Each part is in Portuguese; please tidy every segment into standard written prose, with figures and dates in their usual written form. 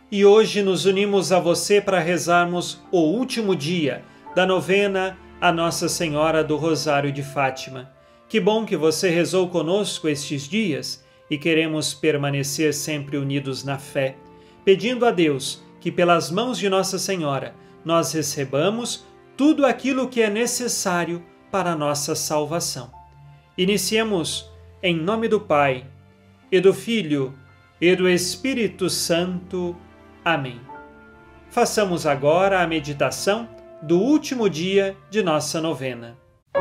E hoje nos unimos a você para rezarmos o último dia da novena a Nossa Senhora do Rosário de Fátima. Que bom que você rezou conosco estes dias e queremos permanecer sempre unidos na fé, pedindo a Deus que pelas mãos de Nossa Senhora nós recebamos tudo aquilo que é necessário para a nossa salvação. Iniciemos em nome do Pai, e do Filho, e do Espírito Santo. Amém. Façamos agora a meditação do último dia de nossa novena.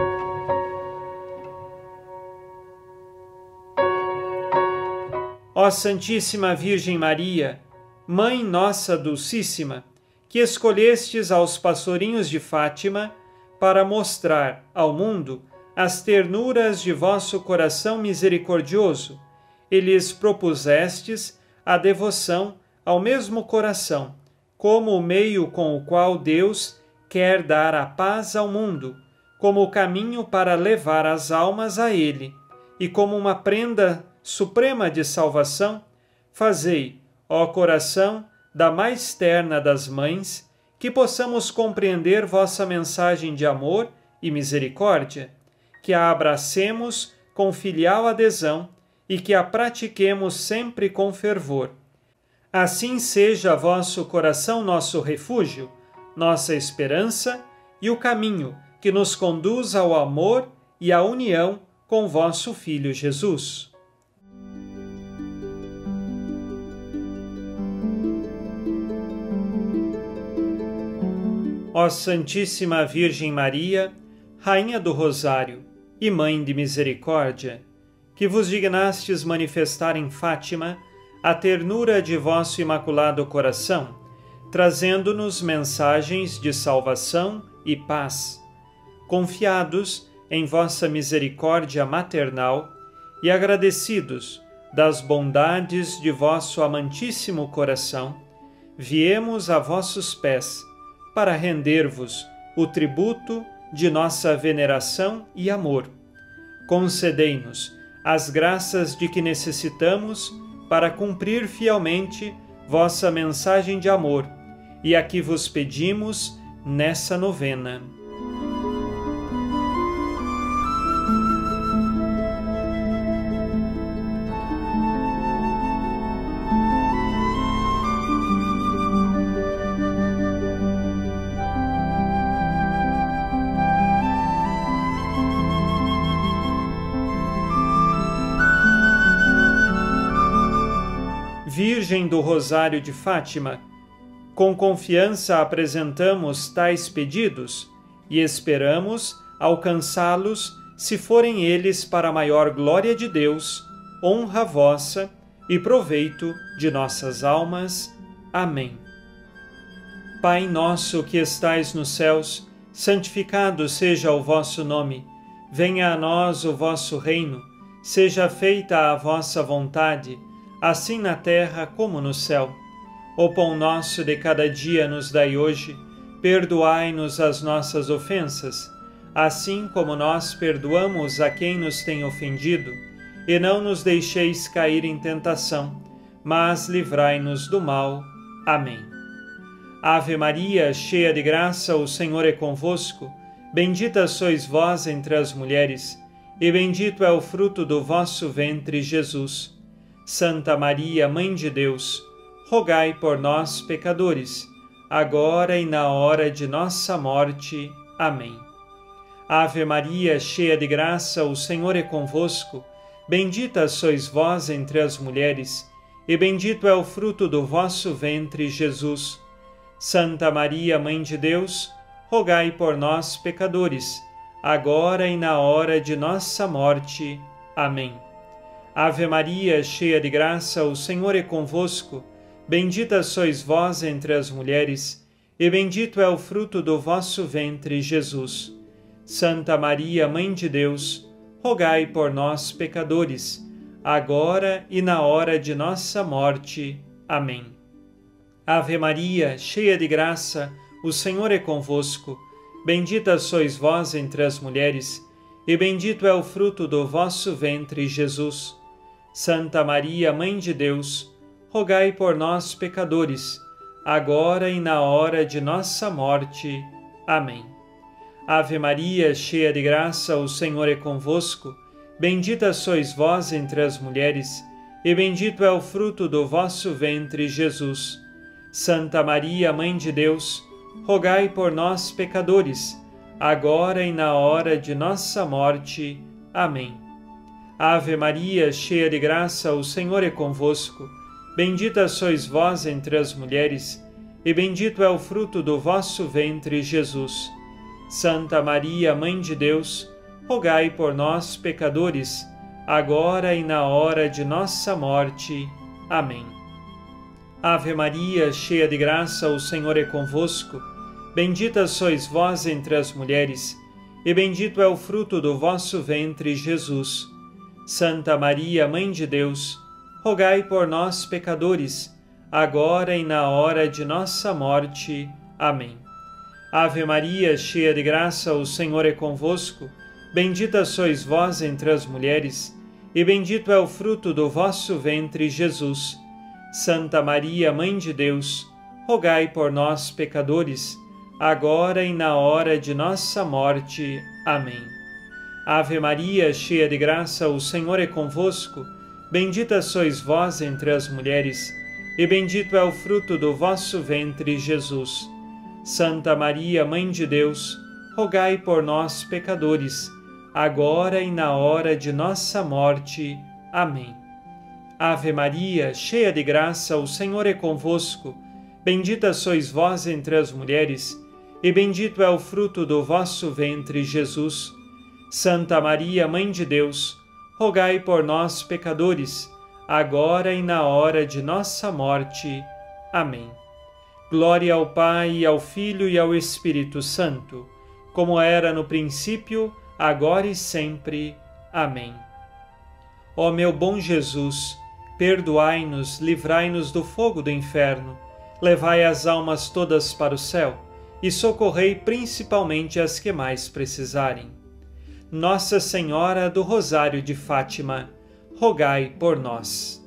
Ó Santíssima Virgem Maria, Mãe nossa Dulcíssima, que escolhestes aos pastorinhos de Fátima para mostrar ao mundo as ternuras de vosso coração misericordioso, e lhes propusestes a devoção ao mesmo coração, como o meio com o qual Deus quer dar a paz ao mundo, como o caminho para levar as almas a Ele, e como uma prenda suprema de salvação, fazei, ó coração da mais terna das mães, que possamos compreender vossa mensagem de amor e misericórdia, que a abracemos com filial adesão e que a pratiquemos sempre com fervor. Assim seja vosso coração nosso refúgio, nossa esperança e o caminho que nos conduz ao amor e à união com vosso Filho Jesus. Ó Santíssima Virgem Maria, Rainha do Rosário e Mãe de Misericórdia, que vos dignastes manifestar em Fátima a ternura de vosso imaculado coração, trazendo-nos mensagens de salvação e paz. Confiados em vossa misericórdia maternal e agradecidos das bondades de vosso amantíssimo coração, viemos a vossos pés para render-vos o tributo de nossa veneração e amor. Concedei-nos as graças de que necessitamos para cumprir fielmente vossa mensagem de amor, e a que vos pedimos nessa novena. Virgem do Rosário de Fátima, com confiança apresentamos tais pedidos e esperamos alcançá-los se forem eles para a maior glória de Deus, honra vossa e proveito de nossas almas. Amém. Pai nosso que estais nos céus, santificado seja o vosso nome. Venha a nós o vosso reino. Seja feita a vossa vontade, assim na terra como no céu. O pão nosso de cada dia nos dai hoje, perdoai-nos as nossas ofensas, assim como nós perdoamos a quem nos tem ofendido, e não nos deixeis cair em tentação, mas livrai-nos do mal. Amém. Ave Maria, cheia de graça, o Senhor é convosco, bendita sois vós entre as mulheres, e bendito é o fruto do vosso ventre, Jesus. Santa Maria, Mãe de Deus, rogai por nós, pecadores, agora e na hora de nossa morte. Amém. Ave Maria, cheia de graça, o Senhor é convosco, bendita sois vós entre as mulheres, e bendito é o fruto do vosso ventre, Jesus. Santa Maria, Mãe de Deus, rogai por nós, pecadores, agora e na hora de nossa morte. Amém. Ave Maria, cheia de graça, o Senhor é convosco, bendita sois vós entre as mulheres, e bendito é o fruto do vosso ventre, Jesus. Santa Maria, Mãe de Deus, rogai por nós, pecadores, agora e na hora de nossa morte. Amém. Ave Maria, cheia de graça, o Senhor é convosco, bendita sois vós entre as mulheres, e bendito é o fruto do vosso ventre, Jesus. Santa Maria, Mãe de Deus, rogai por nós, pecadores, agora e na hora de nossa morte. Amém. Ave Maria, cheia de graça, o Senhor é convosco. Bendita sois vós entre as mulheres, e bendito é o fruto do vosso ventre, Jesus. Santa Maria, Mãe de Deus, rogai por nós, pecadores, agora e na hora de nossa morte. Amém. Ave Maria, cheia de graça, o Senhor é convosco. Bendita sois vós entre as mulheres, e bendito é o fruto do vosso ventre, Jesus. Santa Maria, Mãe de Deus, rogai por nós, pecadores, agora e na hora de nossa morte. Amém. Ave Maria, cheia de graça, o Senhor é convosco. Bendita sois vós entre as mulheres, e bendito é o fruto do vosso ventre, Jesus. Santa Maria, Mãe de Deus, rogai por nós, pecadores, agora e na hora de nossa morte. Amém. Ave Maria, cheia de graça, o Senhor é convosco. Bendita sois vós entre as mulheres, e bendito é o fruto do vosso ventre, Jesus. Santa Maria, Mãe de Deus, rogai por nós, pecadores, agora e na hora de nossa morte. Amém. Ave Maria, cheia de graça, o Senhor é convosco. Bendita sois vós entre as mulheres, e bendito é o fruto do vosso ventre, Jesus. Santa Maria, Mãe de Deus, rogai por nós, pecadores, agora e na hora de nossa morte. Amém. Ave Maria, cheia de graça, o Senhor é convosco. Bendita sois vós entre as mulheres, e bendito é o fruto do vosso ventre, Jesus. Santa Maria, Mãe de Deus, rogai por nós, pecadores, agora e na hora de nossa morte. Amém. Glória ao Pai, ao Filho e ao Espírito Santo, como era no princípio, agora e sempre. Amém. Ó meu bom Jesus, perdoai-nos, livrai-nos do fogo do inferno, levai as almas todas para o céu e socorrei principalmente as que mais precisarem. Nossa Senhora do Rosário de Fátima, rogai por nós.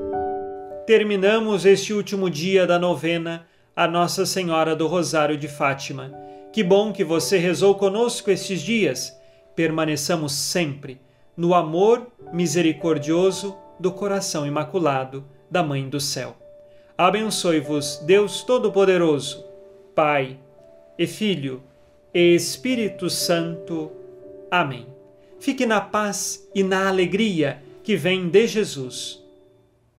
Terminamos este último dia da novena a Nossa Senhora do Rosário de Fátima. Que bom que você rezou conosco estes dias. Permaneçamos sempre no amor misericordioso do coração imaculado da Mãe do Céu. Abençoe-vos Deus Todo-Poderoso, Pai e Filho e Espírito Santo. Amém. Fique na paz e na alegria que vem de Jesus.